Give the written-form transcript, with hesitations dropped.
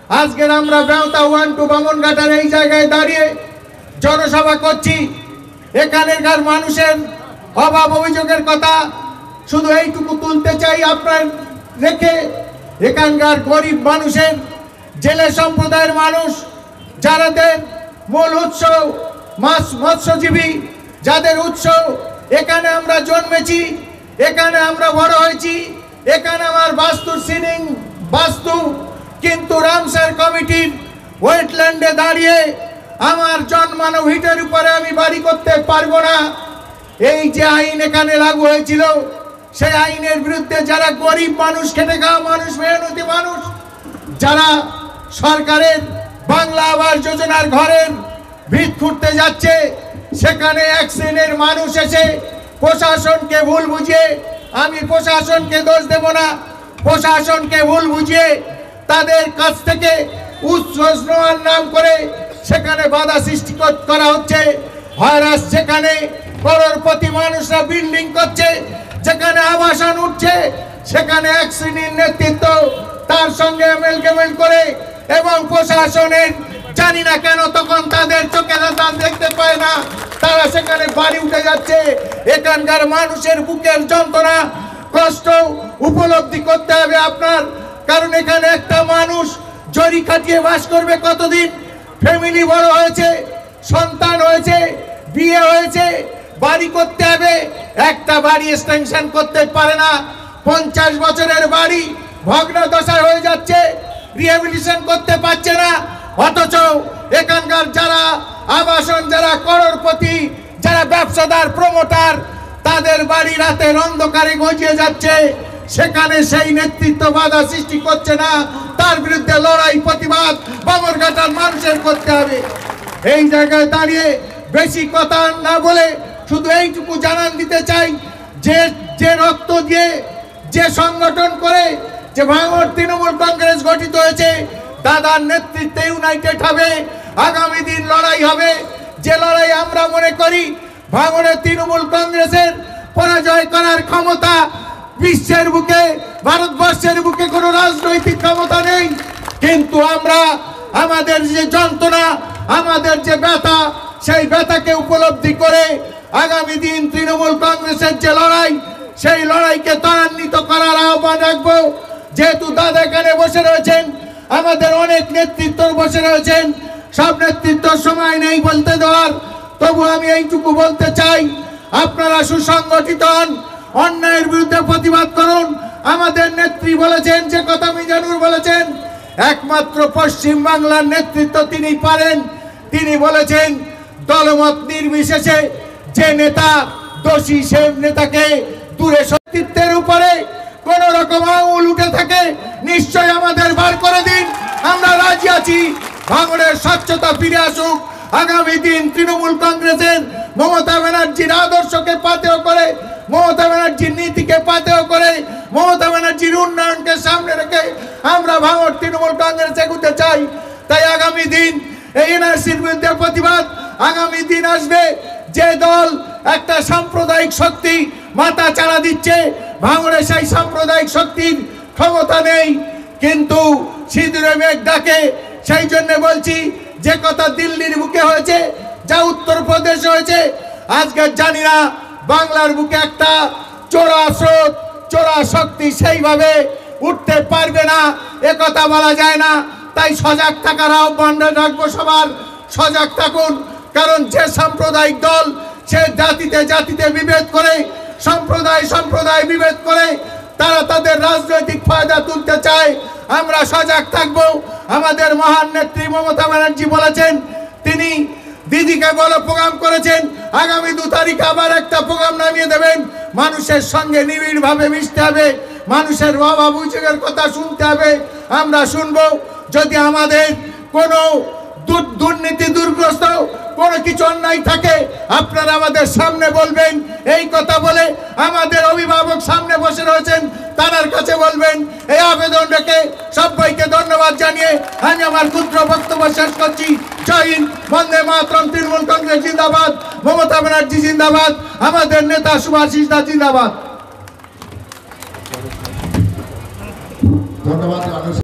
আজকের আমরা বেওতা 1-2 বামনঘাটার এই জায়গায় দাঁড়িয়ে জনসভা করছি। এখানকার মানুষের অভাব অভিযোগের কথা শুধু এইটুকু তুলতে চাই আপনার রেখে, এখানকার গরিব মানুষের, জেলে সম্প্রদায়ের মানুষ, যাদের মূল উৎস মৎস্যজীবী, যাদের উৎস এখানে আমরা জন্মেছি, এখানে আমরা বড় হয়েছি, এখানে আমার বাস্তু, কিন্তু রামসার কমিটির ওয়েটল্যান্ডে দাঁড়িয়ে আমার জন্মানো ভিটের উপরে আমি বাড়ি করতে পারবো না। এই যে আইন এখানে লাগু হয়েছিল, সেই আইনের বিরুদ্ধে যারা গরিব মানুষ, খেটে খাওয়া মানুষ, মেহনতি মানুষ, যারা সরকারের বাংলা আবাস যোজনার ঘরের ভিত খুঁড়তে যাচ্ছে, সেখানে এক শ্রেণীর মানুষ এসে প্রশাসনকে ভুল বুঝিয়ে, আমি প্রশাসনকে দোষ দেব না, প্রশাসনকে ভুল বুঝিয়ে তাদের কাছ থেকে উচ্ছ্বাস নেওয়ার নাম করে সেখানে বাধা সৃষ্টি করা হচ্ছে। হয়রাস সেখানে করোড়পতি মানুষরা বিল্ডিং করছে, যেখানে আবাসন উঠছে, সেখানে এক শ্রেণীর নেতৃত্ব তার সঙ্গে এমেলগেমেল করে, এবং প্রশাসনের জানি না কেন তখন তাদের চোখে দেখতে পায় না, তারা সেখানে বাড়ি উঠে যাচ্ছে। এখানকার মানুষের বুকের যন্ত্রণা, কষ্ট উপলব্ধি করতে হবে আপনার, কারণ এখানে একটা মানুষ জরি খাটিয়ে বাস করবে কতদিন? ফ্যামিলি বড় হয়েছে, সন্তান হয়েছে, বিয়ে হয়েছে, বাড়ি করতে হবে, একটা বাড়ি এক্সটেনশন করতে পারে না। 50 বছরের বাড়ি ভগ্নদশা হয়ে যাচ্ছে, রিহ্যাবিলিটেশন করতে পারছে না। অথচ এখানকার যারা আবাসন, যারা করোড়পতি, যারা ব্যবসাদার, প্রমোটার, তাদের বাড়ি রাতের অন্ধকারে গজিয়ে যাচ্ছে, সেখানে সেই নেতৃত্ব বাধা সৃষ্টি করছে না। তার বিরুদ্ধে লড়াই, প্রতিবাদ বামনঘাটার মানুষের করতে হবে। এই জায়গায় দাঁড়িয়ে বেশি কথা না বলে শুধু এইটুকু জানান দিতে চাই, যে রক্ত দিয়ে, যে সংগঠন করে, যে ভাঙড় তৃণমূল কংগ্রেস গঠিত হয়েছে, দাদার নেতৃত্বে ইউনাইটেড হবে। আগামী দিন লড়াই হবে, যে লড়াই আমরা মনে করি ভাঙড়ের তৃণমূল কংগ্রেসের পরাজয় করার ক্ষমতা বিশ্বের বুকে, ভারতবর্ষের বুকে কোনো রাজনৈতিক ক্ষমতা নেই। কিন্তু আমরা আমাদের যে যন্ত্রণা, আমাদের যে ব্যথা, সেই ব্যথাকে উপলব্ধি করে আগামী দিন তৃণমূল কংগ্রেসের যে লড়াই, সেই লড়াইকে ত্বরান্বিত করার আহ্বান রাখবো। যেহেতু দাদা এখানে বসে রয়েছেন, আমাদের অনেক নেতৃত্ব বসে রয়েছেন, সব নেতৃত্বর সময় নেই বলতে দেওয়ার, তবু আমি এইটুকু বলতে চাই, আপনারা সুসংগঠিত হন, অন্যায়ের বিরুদ্ধে প্রতিবাদ করুন। আমাদের নেত্রী বলেছেন, যে কথা মিজানুর বলেছেন, একমাত্র পশ্চিম বাংলার নেতৃত্ব তিনি পারেন। তিনি বলেছেন, দলমত নির্বিশেষে যে নেতা দোষী, সে নেতাকে দূরে, সত্যিত্বের উপরে কোন রকম আঙুল উঠে থাকে নিশ্চয় আমাদের বার করে দিন, আমরা রাজি আছি। ভাঙড়ের স্বচ্ছতা ফিরে আসুক। আগামী দিন তৃণমূল কংগ্রেসের মমতা ব্যানার্জির আদর্শকে পাথেয় করে, মমতা ব্যানার্জির নীতিকে পাথেয় করে, মমতা ব্যানার্জির উন্নয়নকে সামনে রেখে আমরা ভাঙড় তৃণমূল কংগ্রেস এগোতে চাই। তাই আগামী দিন এই এনআরসির বিরুদ্ধে প্রতিবাদ, আগামী দিন আসবে যে দল একটা সাম্প্রদায়িক শক্তি মাথা চাড়া দিচ্ছে, ভাঙড়ে সেই সাম্প্রদায়িক শক্তির ক্ষমতা নেই, কিন্তু সিঁদুরে মেঘ ডাকে। সেই জন্য বলছি, যে কথা দিল্লির বুকে হয়েছে, যা উত্তরপ্রদেশে হয়েছে, আজকে জানি না বাংলার বুকে একটা চোরা স্রোত, চোরা শক্তি সেইভাবে উঠতে পারবে না, একথা বলা যায় না। তাই সজাগ থাকার আহ্বান রাখবো, সবার সজাগ থাকুন। কারণ যে সাম্প্রদায়িক দল, সে জাতিতে জাতিতে বিভেদ করে, সম্প্রদায় বিভেদ করে, তারা তাদের রাজনৈতিক ফায়দা তুলতে চায়। আমরা সজাগ থাকবো। আমাদের মহান নেত্রী মমতা ব্যানার্জি বলেছেন, তিনি দিদিকে বলে প্রোগ্রাম করেছেন, আগামী 2 তারিখ আবার একটা প্রোগ্রাম নামিয়ে দেবেন। মানুষের সঙ্গে নিবিড়ভাবে মিশতে হবে, মানুষের অভাব অভিযোগের কথা শুনতে হবে, আমরা শুনবো। যদি আমাদের কোনো দুর্নীতি, দুর্গ্রস্ত কোনো কিছু অন্যায় থাকে, আপনারা আমাদের সামনে বলবেন। এই কথা বলে আমাদের অভিভাবক সামনে বসে রয়েছেন, তার কাছে বলবেন। এই আবেদন রেখে সবাইকে ধন্যবাদ জানিয়ে আমি আমার ক্ষুদ্র বক্তব্য শেষ করছি। জয় হিন্দ, বন্দে মাতরম, তৃণমূল কংগ্রেস জিন্দাবাদ, মমতা ব্যানার্জি জিন্দাবাদ, আমাদের নেতা সুভাষিস দা জিন্দাবাদ। ধন্যবাদ।